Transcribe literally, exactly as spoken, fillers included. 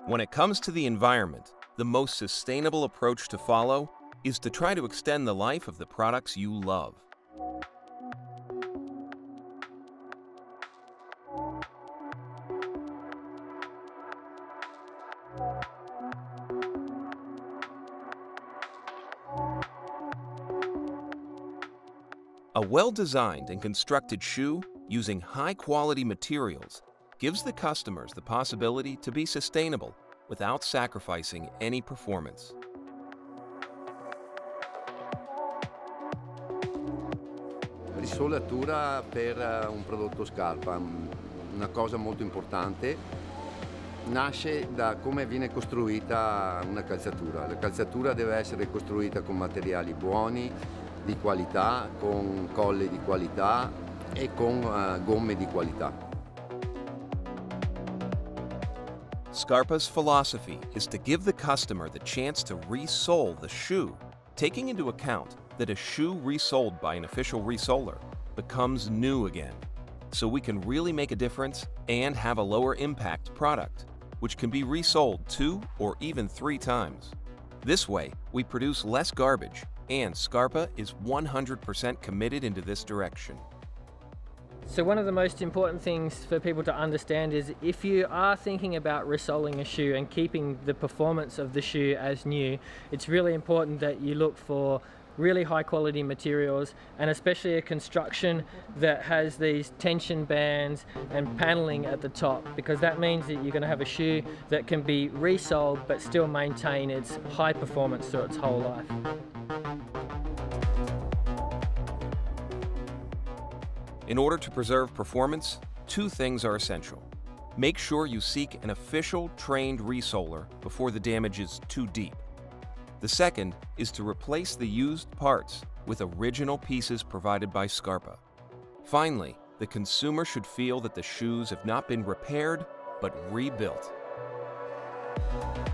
When it comes to the environment, the most sustainable approach to follow is to try to extend the life of the products you love. A well-designed and constructed shoe using high-quality materials gives the customers the possibility to be sustainable without sacrificing any performance. Risolatura per un prodotto scarpa, una cosa molto importante, nasce da come viene costruita una calzatura. La calzatura deve essere costruita con materiali buoni, di qualità, con colle di qualità e con uh, gomme di qualità. Scarpa's philosophy is to give the customer the chance to resole the shoe, taking into account that a shoe resoled by an official resoler becomes new again, so we can really make a difference and have a lower impact product, which can be resold two or even three times. This way, we produce less garbage, and Scarpa is one hundred percent committed into this direction. So one of the most important things for people to understand is if you are thinking about resoling a shoe and keeping the performance of the shoe as new, it's really important that you look for really high quality materials, and especially a construction that has these tension bands and paneling at the top, because that means that you're going to have a shoe that can be resoled but still maintain its high performance through its whole life. In order to preserve performance, two things are essential. Make sure you seek an official trained resoler before the damage is too deep. The second is to replace the used parts with original pieces provided by Scarpa. Finally, the consumer should feel that the shoes have not been repaired, but rebuilt.